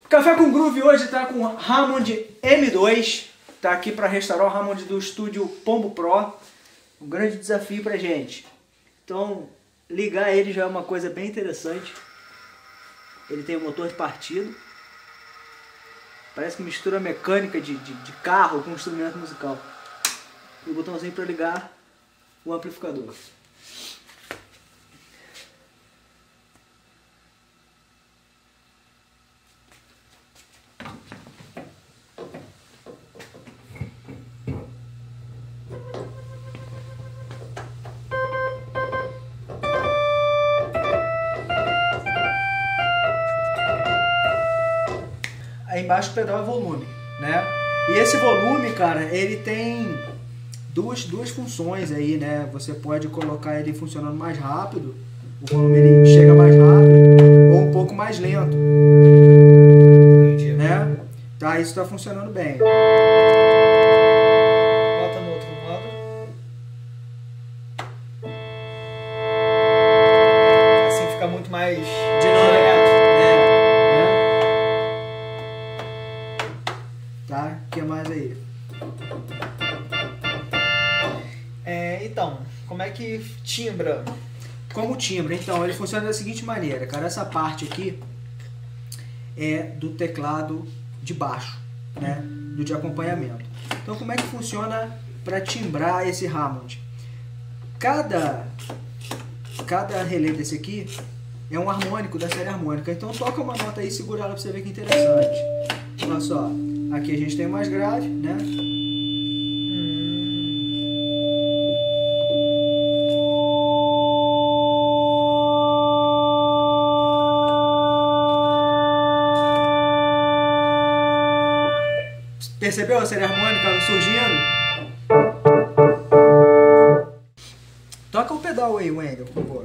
Café com Groove hoje está com o Hammond M2, tá aqui para restaurar o Hammond do estúdio Pombo Pro, um grande desafio pra gente. Então, ligar ele já é uma coisa bem interessante. Ele tem um motor de partido, parece que mistura mecânica de carro com instrumento musical. E o botãozinho para ligar o amplificador. Aí embaixo do pedal é volume, né? E esse volume, cara, ele tem duas funções aí, né? Você pode colocar ele funcionando mais rápido, o volume ele chega mais rápido, ou um pouco mais lento. Entendi. Né? Tá, isso tá funcionando bem. Bota no outro modo. Assim fica muito mais dinâmico. Tá? O que mais aí? Então, como é que timbra? Como timbra? Então, ele funciona da seguinte maneira, cara. Essa parte aqui é do teclado de baixo, né? Do de acompanhamento. Então, como é que funciona para timbrar esse Hammond? Cada relé desse aqui é um harmônico da série harmônica. Então, toca uma nota aí e segura ela para você ver que interessante. Olha só. Aqui a gente tem o mais grave, né? Percebeu a série harmônica surgindo? Toca o pedal aí, Wendel, por favor.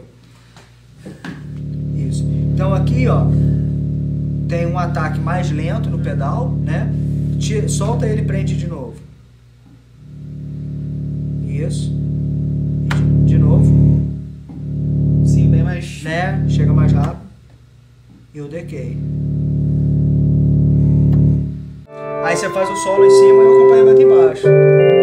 Isso. Então aqui, ó, tem um ataque mais lento no pedal, né? Solta ele e prende de novo. Isso. De novo. Sim, bem mais... Né? Chega mais rápido. E o decay. Aí você faz o solo em cima e o acompanhamento embaixo.